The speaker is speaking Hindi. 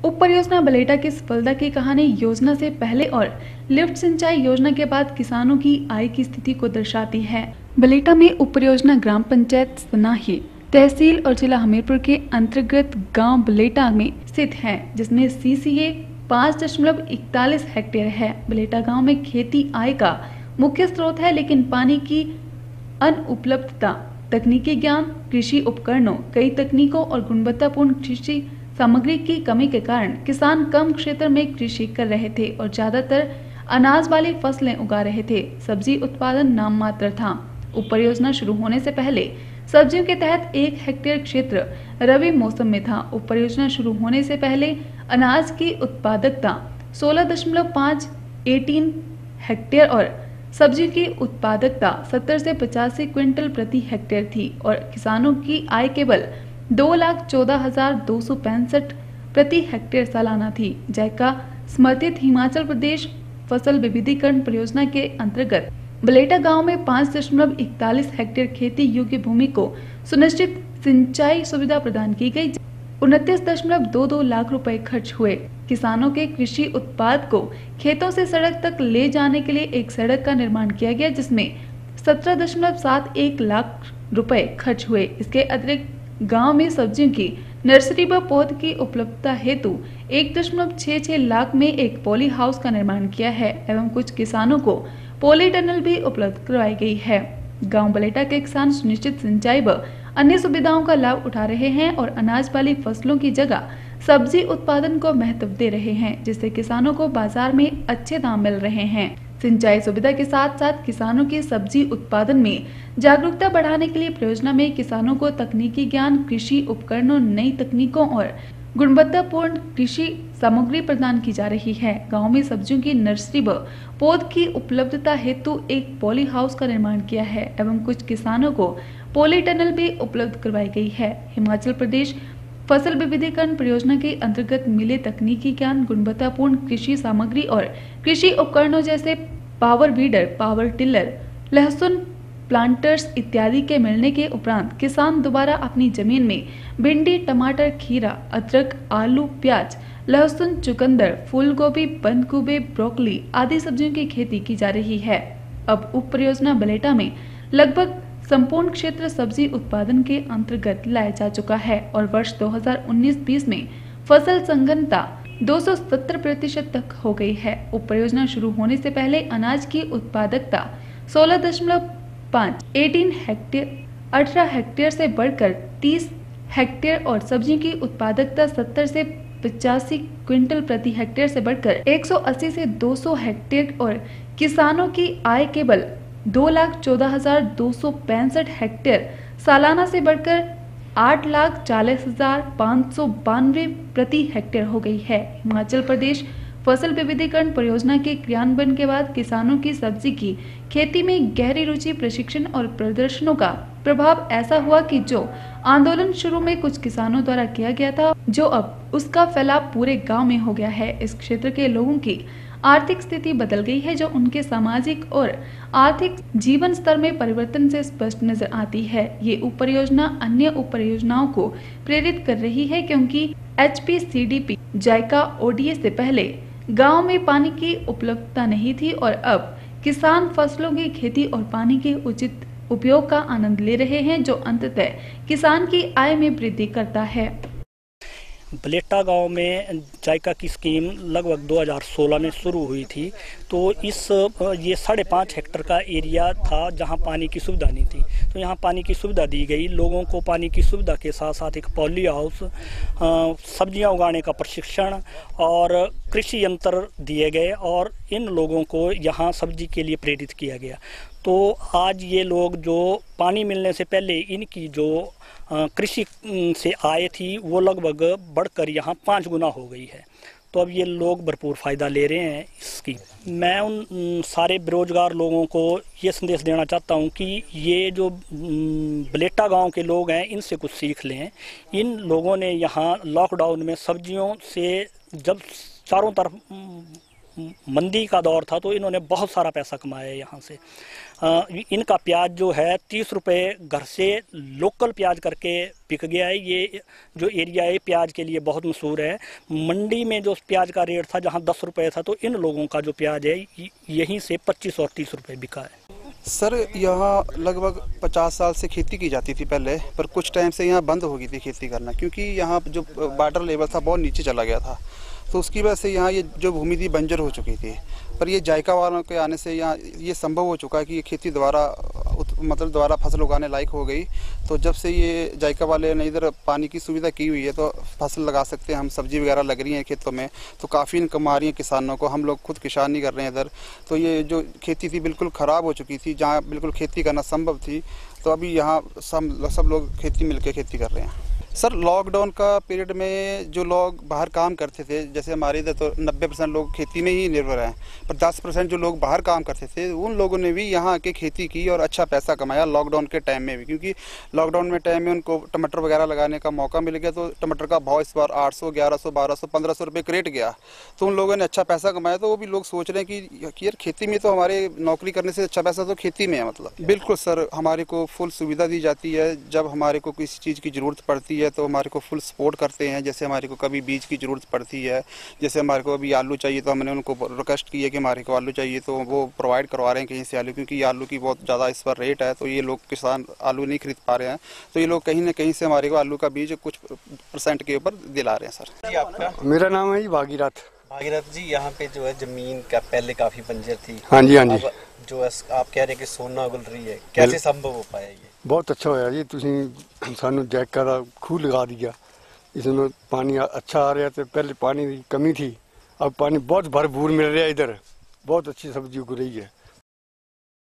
उप परियोजना बलेटा की सफलता की कहानी योजना से पहले और लिफ्ट सिंचाई योजना के बाद किसानों की आय की स्थिति को दर्शाती है। बलेटा में उप परियोजना ग्राम पंचायत सनाही तहसील और जिला हमीरपुर के अंतर्गत गांव बलेटा में स्थित है, जिसमें सीसीए 5.41 हेक्टेयर है। बलेटा गांव में खेती आय का मुख्य स्रोत है, लेकिन पानी की अनुपलब्धता, तकनीकी ज्ञान, कृषि उपकरणों, कई तकनीकों और गुणवत्तापूर्ण कृषि सामग्री की कमी के कारण किसान कम क्षेत्र में कृषि कर रहे थे और ज्यादातर अनाज वाली फसलें उगा रहे थे। सब्जी उत्पादन नाम मात्र था। उप परियोजना शुरू होने से पहले सब्जियों के तहत 1 हेक्टेयर क्षेत्र रबी मौसम में था। उप परियोजना शुरू होने से पहले अनाज की उत्पादकता 16.18 हेक्टेयर और सब्जी की उत्पादकता 70 से 85 क्विंटल प्रति हेक्टेयर थी और किसानों की आय केवल 2,14,265 प्रति हेक्टेयर सालाना थी। जायका समर्थित हिमाचल प्रदेश फसल विविधीकरण परियोजना के अंतर्गत बलेटा गांव में 5.41 हेक्टेयर खेती योग्य भूमि को सुनिश्चित सिंचाई सुविधा प्रदान की गई। 29.22 लाख रुपए खर्च हुए। किसानों के कृषि उत्पाद को खेतों से सड़क तक ले जाने के लिए एक सड़क का निर्माण किया गया, जिसमें 17.71 लाख रुपए खर्च हुए। इसके अतिरिक्त गांव में सब्जियों की नर्सरी व पौध की उपलब्धता हेतु 1.66 लाख में एक पॉली हाउस का निर्माण किया है एवं कुछ किसानों को पॉली टनल भी उपलब्ध करवाई गई है। गांव बलेटा के किसान सुनिश्चित सिंचाई व अन्य सुविधाओं का लाभ उठा रहे हैं और अनाज वाली फसलों की जगह सब्जी उत्पादन को महत्व दे रहे हैं, जिससे किसानों को बाजार में अच्छे दाम मिल रहे हैं। सिंचाई सुविधा के साथ साथ किसानों के सब्जी उत्पादन में जागरूकता बढ़ाने के लिए परियोजना में किसानों को तकनीकी ज्ञान, कृषि उपकरणों, नई तकनीकों और गुणवत्तापूर्ण कृषि सामग्री प्रदान की जा रही है। गांव में सब्जियों की नर्सरी व पौध की उपलब्धता हेतु एक पॉली हाउस का निर्माण किया है एवं कुछ किसानों को पॉली टनल भी उपलब्ध करवाई गई है। हिमाचल प्रदेश फसल विविधीकरण परियोजना के अंतर्गत मिले तकनीकी ज्ञान, गुणवत्तापूर्ण कृषि सामग्री और कृषि उपकरणों जैसे पावर वीडर, पावर टिलर, लहसुन प्लांटर्स इत्यादि के मिलने के उपरांत किसान दोबारा अपनी जमीन में भिंडी, टमाटर, खीरा, अदरक, आलू, प्याज, लहसुन, चुकंदर, फूल गोभी, बंद गोभी, ब्रोकली आदि सब्जियों की खेती की जा रही है। अब उप परियोजना बलेटा में लगभग संपूर्ण क्षेत्र सब्जी उत्पादन के अंतर्गत लाया जा चुका है और वर्ष 2019-20 में फसल संघनता 270% तक हो गई है। उप परियोजना शुरू होने से पहले अनाज की उत्पादकता 18 हेक्टेयर से बढ़कर 30 हेक्टेयर और सब्जी की उत्पादकता 70 से 85 क्विंटल प्रति हेक्टेयर से बढ़कर 180 से 200 हेक्टेयर और किसानों की आय केवल 2,14,265 हेक्टेयर सालाना से बढ़कर 8,40,592 प्रति हेक्टेयर हो गई है। हिमाचल प्रदेश फसल विविधीकरण परियोजना के क्रियान्वयन के बाद किसानों की सब्जी की खेती में गहरी रुचि, प्रशिक्षण और प्रदर्शनों का प्रभाव ऐसा हुआ कि जो आंदोलन शुरू में कुछ किसानों द्वारा किया गया था, जो अब उसका फैलाव पूरे गांव में हो गया है। इस क्षेत्र के लोगों की आर्थिक स्थिति बदल गई है, जो उनके सामाजिक और आर्थिक जीवन स्तर में परिवर्तन से स्पष्ट नजर आती है। ये उप परियोजना अन्य उप परियोजनाओं को प्रेरित कर रही है, क्योंकि HPCDP जायका ODA से पहले गांव में पानी की उपलब्धता नहीं थी और अब किसान फसलों की खेती और पानी के उचित उपयोग का आनंद ले रहे हैं, जो अंततः किसान की आय में वृद्धि करता है। बलेटा गांव में जायका की स्कीम लगभग 2016 में शुरू हुई थी। तो ये 5.5 हेक्टेयर का एरिया था जहां पानी की सुविधा नहीं थी, तो यहां पानी की सुविधा दी गई। लोगों को पानी की सुविधा के साथ साथ एक पॉली हाउस, सब्जियां उगाने का प्रशिक्षण और कृषि यंत्र दिए गए और इन लोगों को यहां सब्जी के लिए प्रेरित किया गया। तो आज ये लोग जो पानी मिलने से पहले इनकी जो कृषि से आय थी वो लगभग बढ़कर यहाँ 5 गुना हो गई है। तो अब ये लोग भरपूर फ़ायदा ले रहे हैं इसकी। मैं उन सारे बेरोजगार लोगों को ये संदेश देना चाहता हूँ कि ये जो बलेटा गांव के लोग हैं इनसे कुछ सीख लें। इन लोगों ने यहाँ लॉकडाउन में सब्जियों से, जब चारों तरफ मंदी का दौर था, तो इन्होंने बहुत सारा पैसा कमाया यहाँ से। इनका प्याज जो है 30 रुपये घर से लोकल प्याज करके बिक गया है। ये जो एरिया है प्याज के लिए बहुत मशहूर है। मंडी में जो प्याज का रेट था जहाँ 10 रुपये था, तो इन लोगों का जो प्याज है यहीं से 25 और 30 रुपये बिका है। सर यहाँ लगभग 50 साल से खेती की जाती थी पहले, पर कुछ टाइम से यहाँ बंद हो गई थी खेती करना, क्योंकि यहाँ जो वाटर लेवल था बहुत नीचे चला गया था। तो उसकी वजह से यहाँ ये जो भूमि थी बंजर हो चुकी थी। पर ये जायका वालों के आने से यहाँ ये संभव हो चुका है कि ये खेती दोबारा फसल उगाने लायक हो गई। तो जब से ये जायका वाले ने इधर पानी की सुविधा की हुई है, तो फसल लगा सकते हैं हम, सब्जी वगैरह लग रही हैं खेतों में, तो काफ़ी इनकम आ रही है किसानों को। हम लोग खुद किसान नहीं कर रहे हैं इधर। तो ये जो खेती थी बिल्कुल ख़राब हो चुकी थी, जहाँ बिल्कुल खेती करना संभव थी, तो अभी यहाँ सब लोग खेती मिलकर खेती कर रहे हैं। सर लॉकडाउन का पीरियड में जो लोग बाहर काम करते थे, जैसे हमारे इधर तो 90% लोग खेती में ही निर्भर हैं, पर 10% जो लोग बाहर काम करते थे उन लोगों ने भी यहाँ आके खेती की और अच्छा पैसा कमाया लॉकडाउन के टाइम में भी। क्योंकि लॉकडाउन में टाइम में उनको टमाटर वगैरह लगाने का मौका मिल गया, तो टमाटर का भाव इस बार 800, 1100, 1200, 1500 रुपये क्रेट गया, तो उन लोगों ने अच्छा पैसा कमाया। तो वो भी लोग सोच रहे हैं कि यार खेती में तो हमारे नौकरी करने से अच्छा पैसा तो खेती में है। मतलब बिल्कुल सर, हमारे को फुल सुविधा दी जाती है। जब हमारे को किसी चीज़ की ज़रूरत पड़ती है तो हमारे को फुल सपोर्ट करते हैं। जैसे हमारे को कभी बीज की ज़रूरत पड़ती है, जैसे हमारे को अभी आलू चाहिए, तो हमने उनको रिक्वेस्ट की है कि हमारे को आलू चाहिए, तो वो प्रोवाइड करवा रहे हैं कहीं से आलू, क्योंकि आलू की बहुत ज़्यादा इस पर रेट है। तो ये लोग किसान आलू नहीं खरीद पा रहे हैं, तो ये लोग कहीं ना कहीं से हमारे को आलू का बीज कुछ % के ऊपर दिला रहे हैं। सर जी आपका? मेरा नाम है जी भागीरथ। भागीरथ जी, यहाँ पे जो है जमीन का पहले काफी बंजर थी। हाँ जी, हाँ जी। जो है आप कह रहे हैं कि सोना उगल रही है, कैसे संभव हो पाया ये? बहुत अच्छा होया जी, तुसीं सानू जैका दा खूह लगा दिया। इसमें पानी अच्छा आ रहा था, पहले पानी की कमी थी, अब पानी बहुत भरपूर मिल रहा है इधर। बहुत अच्छी सब्जी उग रही है।